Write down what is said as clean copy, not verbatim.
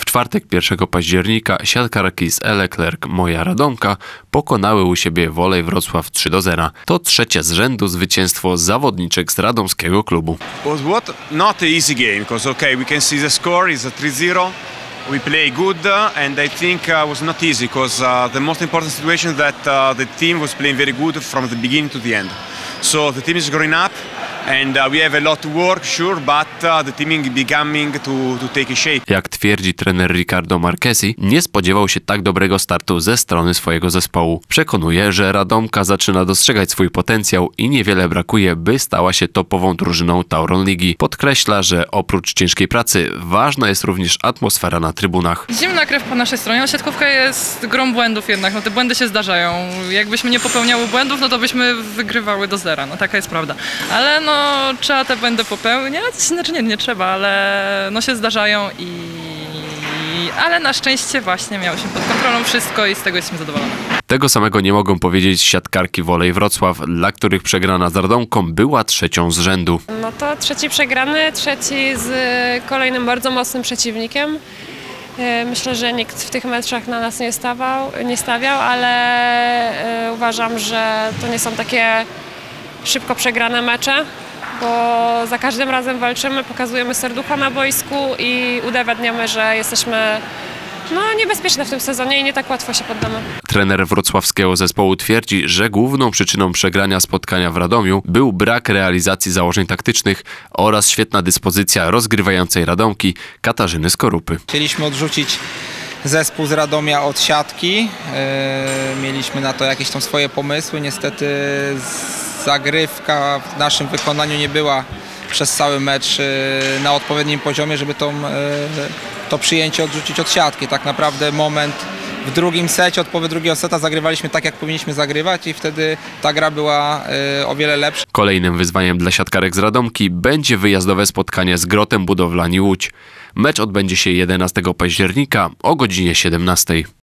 czwartek 1 października siatkarki z Eleclerc Moja Radomka pokonały u siebie Wolej Wrocław 3-0. To trzecie z rzędu zwycięstwo zawodniczek z radomskiego klubu. Was not an easy game because we can see the score is 3-0. We play good and I think was not easy because the most important situation that the team was playing very good from the beginning to the end. So the team is growing up and we have a lot to work, sure, but the team is becoming to take a shape. Jak twierdzi trener Ricardo Marchesi, nie spodziewał się tak dobrego startu ze strony swojego zespołu. Przekonuje, że Radomka zaczyna dostrzegać swój potencjał i niewiele brakuje, by stała się topową drużyną Tauron Ligi. Podkreśla, że oprócz ciężkiej pracy ważna jest również atmosfera na trybunach. Zimna krew po naszej stronie, siatkówka jest grą błędów jednak, no te błędy się zdarzają. Jakbyśmy nie popełniały błędów, no to byśmy wygrywały do zera, no taka jest prawda. Ale no trzeba te błędy popełniać, znaczy nie trzeba, ale no się zdarzają ale na szczęście właśnie miałyśmy pod kontrolą wszystko i z tego jestem zadowolona. Tego samego nie mogą powiedzieć siatkarki Wolej Wrocław, dla których przegrana z Radomką była trzecią z rzędu. No to trzeci przegrany, trzeci z kolejnym bardzo mocnym przeciwnikiem. Myślę, że nikt w tych meczach na nas nie stawiał, ale uważam, że to nie są takie szybko przegrane mecze, bo za każdym razem walczymy, pokazujemy serducha na boisku i udowadniamy, że jesteśmy niebezpieczne w tym sezonie i nie tak łatwo się poddamy. Trener wrocławskiego zespołu twierdzi, że główną przyczyną przegrania spotkania w Radomiu był brak realizacji założeń taktycznych oraz świetna dyspozycja rozgrywającej Radomki Katarzyny Skorupy. Chcieliśmy odrzucić zespół z Radomia od siatki. Mieliśmy na to jakieś tam swoje pomysły. Niestety zagrywka w naszym wykonaniu nie była przez cały mecz na odpowiednim poziomie, żeby to przyjęcie odrzucić od siatki. Tak naprawdę moment w drugim secie, od połowy drugiego seta zagrywaliśmy tak, jak powinniśmy zagrywać i wtedy ta gra była o wiele lepsza. Kolejnym wyzwaniem dla siatkarek z Radomki będzie wyjazdowe spotkanie z Grotem Budowlani Łódź. Mecz odbędzie się 11 października o godzinie 17.